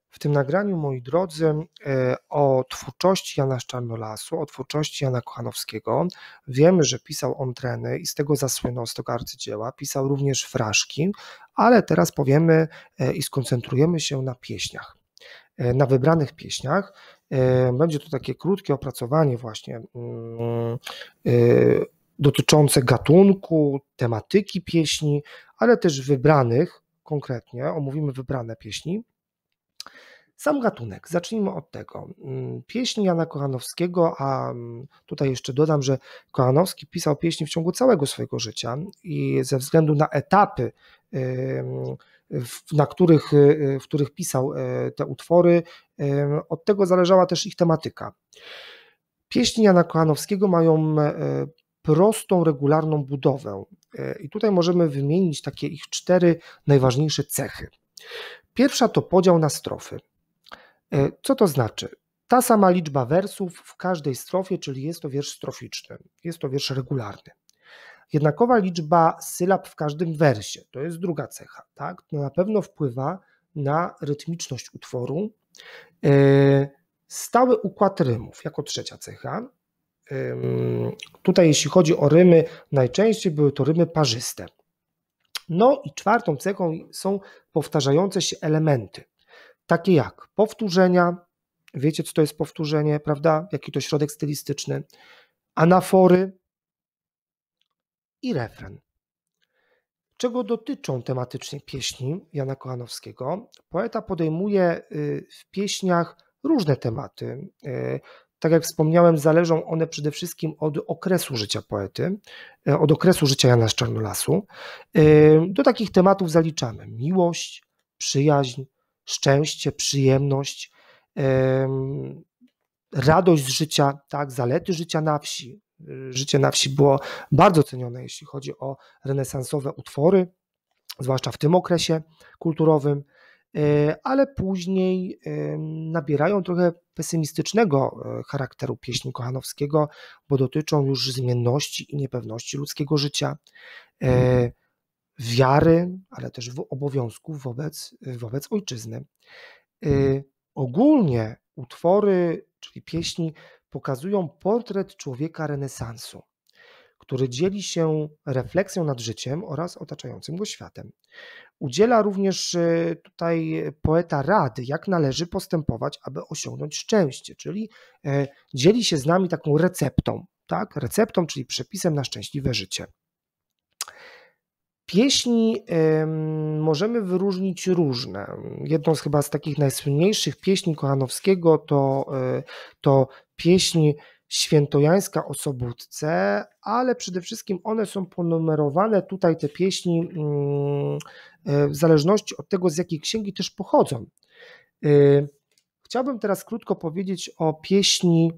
W tym nagraniu, moi drodzy, o twórczości Jana z Czarnolasu, o twórczości Jana Kochanowskiego. Wiemy, że pisał on treny i z tego zasłynął, z tego arcydzieła. Pisał również fraszki, ale teraz powiemy i skoncentrujemy się na pieśniach, na wybranych pieśniach. Będzie to takie krótkie opracowanie właśnie dotyczące gatunku, tematyki pieśni, ale też wybranych, konkretnie omówimy wybrane pieśni. Sam gatunek, zacznijmy od tego. Pieśni Jana Kochanowskiego, a tutaj jeszcze dodam, że Kochanowski pisał pieśni w ciągu całego swojego życia i ze względu na etapy, w których pisał te utwory, od tego zależała też ich tematyka. Pieśni Jana Kochanowskiego mają prostą, regularną budowę i tutaj możemy wymienić takie ich 4 najważniejsze cechy. Pierwsza to podział na strofy. Co to znaczy? Ta sama liczba wersów w każdej strofie, czyli jest to wiersz stroficzny, jest to wiersz regularny. Jednakowa liczba sylab w każdym wersie, to jest druga cecha, tak? To na pewno wpływa na rytmiczność utworu. Stały układ rymów jako trzecia cecha. Tutaj jeśli chodzi o rymy, najczęściej były to rymy parzyste. No i czwartą cechą są powtarzające się elementy, takie jak powtórzenia, wiecie co to jest powtórzenie, prawda? Jaki to środek stylistyczny, anafory i refren. Czego dotyczą tematycznie pieśni Jana Kochanowskiego? Poeta podejmuje w pieśniach różne tematy. Tak jak wspomniałem, zależą one przede wszystkim od okresu życia poety, od okresu życia Jana z Czarnolasu. Do takich tematów zaliczamy miłość, przyjaźń, szczęście, przyjemność, radość z życia, tak, zalety życia na wsi. Życie na wsi było bardzo cenione, jeśli chodzi o renesansowe utwory, zwłaszcza w tym okresie kulturowym, ale później nabierają trochę pesymistycznego charakteru pieśni Kochanowskiego, bo dotyczą już zmienności i niepewności ludzkiego życia, wiary, ale też obowiązków wobec ojczyzny. Ogólnie utwory, czyli pieśni, pokazują portret człowieka renesansu, który dzieli się refleksją nad życiem oraz otaczającym go światem. Udziela również tutaj poeta rady, jak należy postępować, aby osiągnąć szczęście, czyli dzieli się z nami taką receptą, tak? Receptą, czyli przepisem na szczęśliwe życie. Pieśni możemy wyróżnić różne. Jedną z chyba z takich najsłynniejszych pieśni Kochanowskiego to pieśń świętojańska o Sobótce, ale przede wszystkim one są ponumerowane tutaj, te pieśni, w zależności od tego, z jakiej księgi też pochodzą. Chciałbym teraz krótko powiedzieć o pieśni,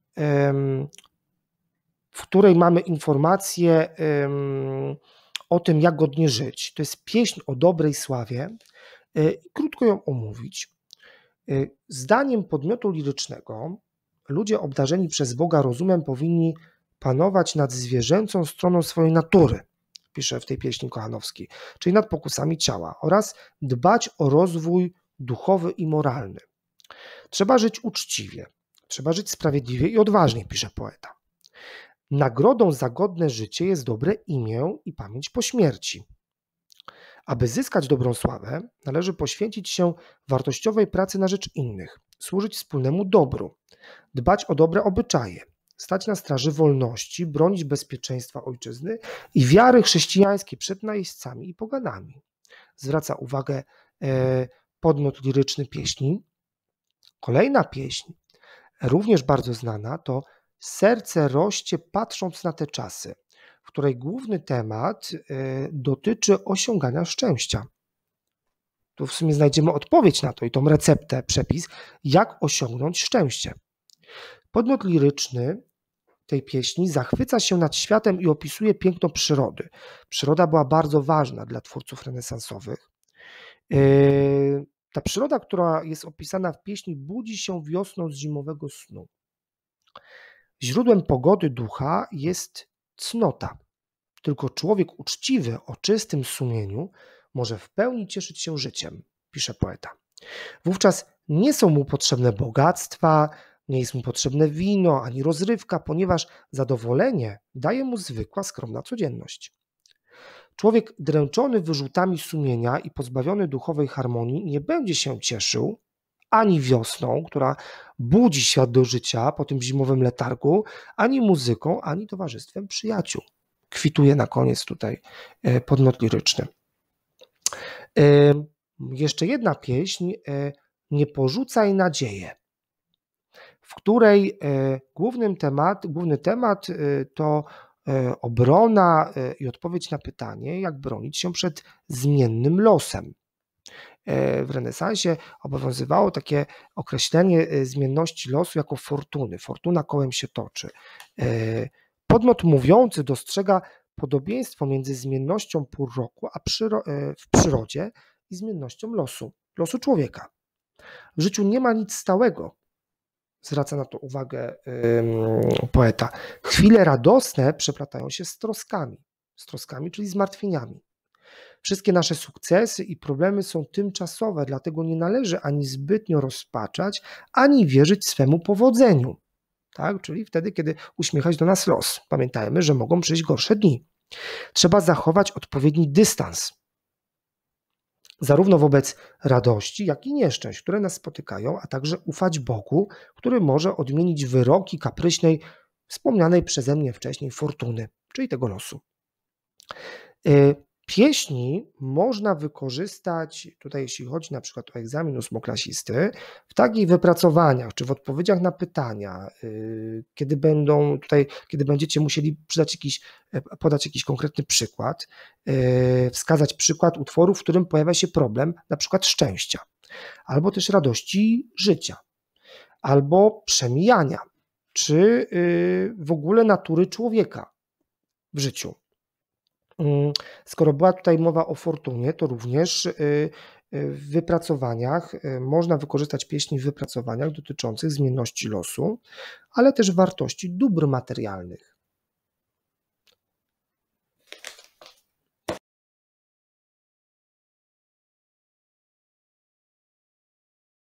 w której mamy informację o tym, jak godnie żyć. To jest pieśń o dobrej sławie. Krótko ją omówić. Zdaniem podmiotu lirycznego ludzie obdarzeni przez Boga rozumem powinni panować nad zwierzęcą stroną swojej natury, pisze w tej pieśni Kochanowski, czyli nad pokusami ciała, oraz dbać o rozwój duchowy i moralny. Trzeba żyć uczciwie, trzeba żyć sprawiedliwie i odważnie, pisze poeta. Nagrodą za godne życie jest dobre imię i pamięć po śmierci. Aby zyskać dobrą sławę, należy poświęcić się wartościowej pracy na rzecz innych, służyć wspólnemu dobru, dbać o dobre obyczaje, stać na straży wolności, bronić bezpieczeństwa ojczyzny i wiary chrześcijańskiej przed najeźdźcami i poganami. Zwraca uwagę podmiot liryczny pieśni. Kolejna pieśń, również bardzo znana, to Serce roście patrząc na te czasy, w której główny temat dotyczy osiągania szczęścia. Tu w sumie znajdziemy odpowiedź na to i tą receptę, przepis, jak osiągnąć szczęście. Podmiot liryczny tej pieśni zachwyca się nad światem i opisuje piękno przyrody. Przyroda była bardzo ważna dla twórców renesansowych. Ta przyroda, która jest opisana w pieśni, budzi się wiosną z zimowego snu. Źródłem pogody ducha jest cnota. Tylko człowiek uczciwy, o czystym sumieniu może w pełni cieszyć się życiem, pisze poeta. Wówczas Nie są mu potrzebne bogactwa, nie jest mu potrzebne wino ani rozrywka, ponieważ zadowolenie daje mu zwykła, skromna codzienność. Człowiek dręczony wyrzutami sumienia i pozbawiony duchowej harmonii nie będzie się cieszył ani wiosną, która budzi świat do życia po tym zimowym letargu, ani muzyką, ani towarzystwem przyjaciół. Kwituje na koniec tutaj podmiot liryczny. Jeszcze jedna pieśń, Nie porzucaj nadzieję, w której główny temat to obrona i odpowiedź na pytanie, jak bronić się przed zmiennym losem. W renesansie obowiązywało takie określenie zmienności losu jako fortuny. Fortuna kołem się toczy. Podmiot mówiący dostrzega podobieństwo między zmiennością pór roku w przyrodzie i zmiennością losu człowieka. W życiu nie ma nic stałego, zwraca na to uwagę poeta. Chwile radosne przeplatają się z troskami, czyli zmartwieniami. Wszystkie nasze sukcesy i problemy są tymczasowe, dlatego nie należy ani zbytnio rozpaczać, ani wierzyć swemu powodzeniu. Tak? Czyli wtedy, kiedy uśmiecha się do nas los. Pamiętajmy, że mogą przyjść gorsze dni. Trzeba zachować odpowiedni dystans, zarówno wobec radości, jak i nieszczęść, które nas spotykają, a także ufać Bogu, który może odmienić wyroki kapryśnej, wspomnianej przeze mnie wcześniej fortuny, czyli tego losu. Pieśni można wykorzystać, tutaj jeśli chodzi na przykład o egzamin ósmoklasisty, w takich wypracowaniach, czy w odpowiedziach na pytania, kiedy będziecie musieli podać jakiś konkretny przykład, wskazać przykład utworu, w którym pojawia się problem, na przykład szczęścia, albo też radości życia, albo przemijania, czy w ogóle natury człowieka w życiu. Skoro była tutaj mowa o fortunie, to również w wypracowaniach można wykorzystać pieśni w wypracowaniach dotyczących zmienności losu, ale też wartości dóbr materialnych.